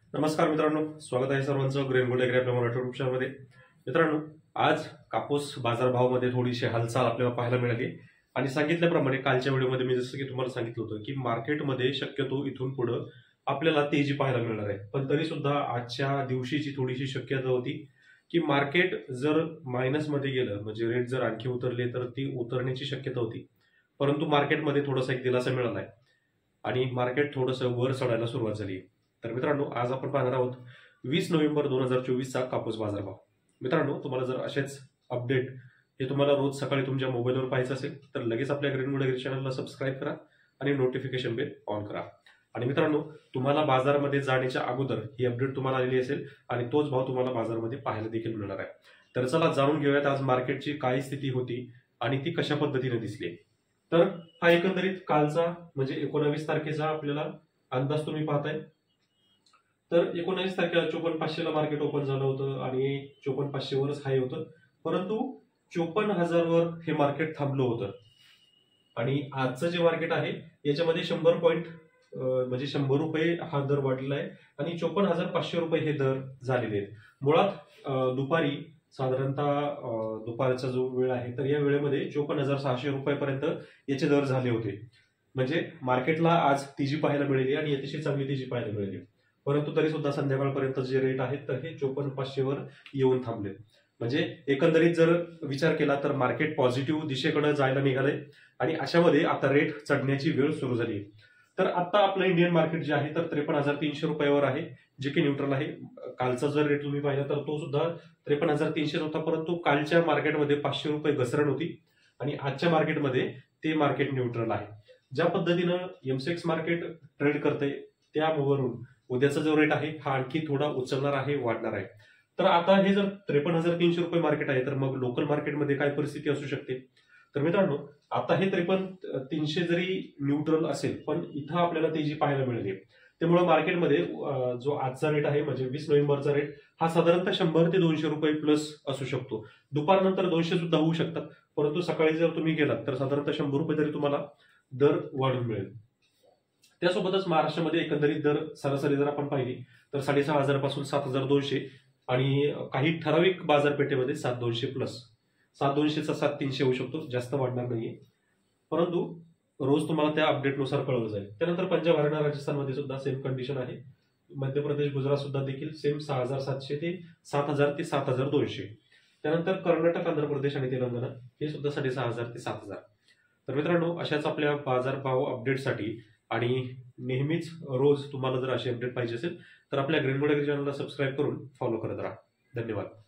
नमस्कार मित्रांनो, स्वागत आहे सर्वांचं ग्रेन ॲग्री आपल्या मराठी युट्यूब चॅनलमध्ये। मित्रांनो, आज कापूस बाजारभावामध्ये थोडीशी हालचाल आपल्याला पाहायला मिळाली आणि सांगितल्याप्रमाणे कालच्या व्हिडिओमध्ये मी जसं की तुम्हाला सांगितलं होतं की मार्केटमध्ये शक्यतो इथून पुढे आपल्याला तेजी पाहायला मिळणार आहे। पण तरी सुद्धा आजच्या दिवशीची थोडीशी शक्यता होती की मार्केट जर मायनसमध्ये गेलं म्हणजे रेट जर आणखी उतरले तर ती उतरण्याची शक्यता होती, परंतु मार्केटमध्ये थोडासा एक दिलासा मिळाला आहे आणि मार्केट थोडंसं वर चढायला सुरुवात झाली। तर मित्रांनो, आज आपण पाहणार आहोत 20 नोव्हेंबर 2024 चा कापूस बाजारभाव। मित्रांनो, तुम्हाला जर असेच अपडेट हे तुम्हाला रोज सकाळी तुमच्या मोबाईलवर पाहायचं असेल तर लगेच आपल्या ग्रीन ॲग्री चॅनलला सबस्क्राईब करा आणि नोटिफिकेशन बेल ऑन करा। आणि मित्रांनो, तुम्हाला बाजारामध्ये जाण्याच्या अगोदर ही अपडेट तुम्हाला आलेली असेल आणि तोच भाव तुम्हाला बाजारामध्ये पाहायला देखील मिळणार आहे। तर चला जाणून घेऊयात आज मार्केटची काय स्थिती होती आणि ती कशा पद्धतीने दिसली। तर हा एकंदरीत कालचा म्हणजे 19 तारखेचा आपल्याला अंदाज तुम्ही पाहताय। तर 19 तारखेला 54,500 ला मार्केट ओपन झालं होतं आणि 54,500 वरच हाय होतं, परंतु 54,000 वर हे मार्केट थांबलं होतं। आणि आजचं जे मार्केट आहे याच्यामध्ये 100 पॉईंट म्हणजे 100 रुपये हा दर वाढलेला आहे आणि 54,500 रुपये हे दर झालेले आहेत। मुळात दुपारी साधारणतः दुपारचा जो वेळ आहे तर या वेळेमध्ये 54,600 रुपयापर्यंत याचे दर झाले होते। म्हणजे मार्केटला आज तेजी पाहायला मिळाली आणि अतिशय चांगली तेजी पाहायला मिळाली, परंतु तरी सुद्धा संध्याकाळपर्यंत जे रेट आहेत तर हे 54,500 वर येऊन थांबले। म्हणजे एकंदरीत जर विचार केला तर मार्केट पॉझिटिव्ह दिशेकडे जायला निघाले आणि अशामध्ये आता रेट चढण्याची वेळ सुरू झाली। तर आता आपलं इंडियन मार्केट जे आहे तर 53,300 रुपयावर आहे, जे की न्यूट्रल आहे। कालचा जर रेट तुम्ही पाहिला तर तो सुद्धा 53,300 होता, परंतु कालच्या मार्केटमध्ये 500 रुपये घसरण होती आणि आजच्या मार्केटमध्ये ते मार्केट न्यूट्रल आहे। ज्या पद्धतीनं एमसेक्स मार्केट ट्रेड करते त्यावरून उद्याचा जो रेट आहे हा आणखी थोडा उचलणार आहे, वाढणार आहे। तर आता हे जर 53,300 रुपये मार्केट आहे तर मग लोकल मार्केटमध्ये काय परिस्थिती असू शकते। तर मित्रांनो, आता हे 53,300 जरी न्यूट्रल असेल पण इथं आपल्याला तेजी पाहायला मिळाली, त्यामुळे मार्केटमध्ये जो आजचा रेट आहे म्हणजे 20 नोव्हेंबरचा रेट हा साधारणतः 100 ते 200 रुपये प्लस असू शकतो। दुपारनंतर 200 सुद्धा होऊ शकतात, परंतु सकाळी जर तुम्ही गेलात तर साधारणतः 100 रुपये तरी तुम्हाला दर वाढून मिळेल। त्यासोबतच महाराष्ट्रामध्ये एकंदरीत दर सरासरी जर आपण पाहिली तर 6,500 पासून 7,200 आणि काही ठराविक बाजारपेठेमध्ये 7,200 प्लस 7,200चा 7,300 होऊ शकतो, जास्त वाढणार नाहीये, परंतु रोज तुम्हाला त्या अपडेटनुसार कळवलं जाईल। त्यानंतर पंजाब हरियाणा राजस्थानमध्ये सुद्धा सेम कंडिशन आहे। मध्य प्रदेश गुजरात सुद्धा देखील सेम 6,700 ते 7,000 ते 7,200। त्यानंतर कर्नाटक आंध्र प्रदेश आणि तेलंगणा हे सुद्धा 6,500 ते 7,000। तर मित्रांनो, अशाच आपल्या बाजारभाव अपडेटसाठी आणि नेहमीच रोज तुम्हाला जर अशी अपडेट पाहिजे असेल तर आपल्या ग्रीन ॲग्री चॅनलला सबस्क्राईब करून फॉलो करत राहा। धन्यवाद।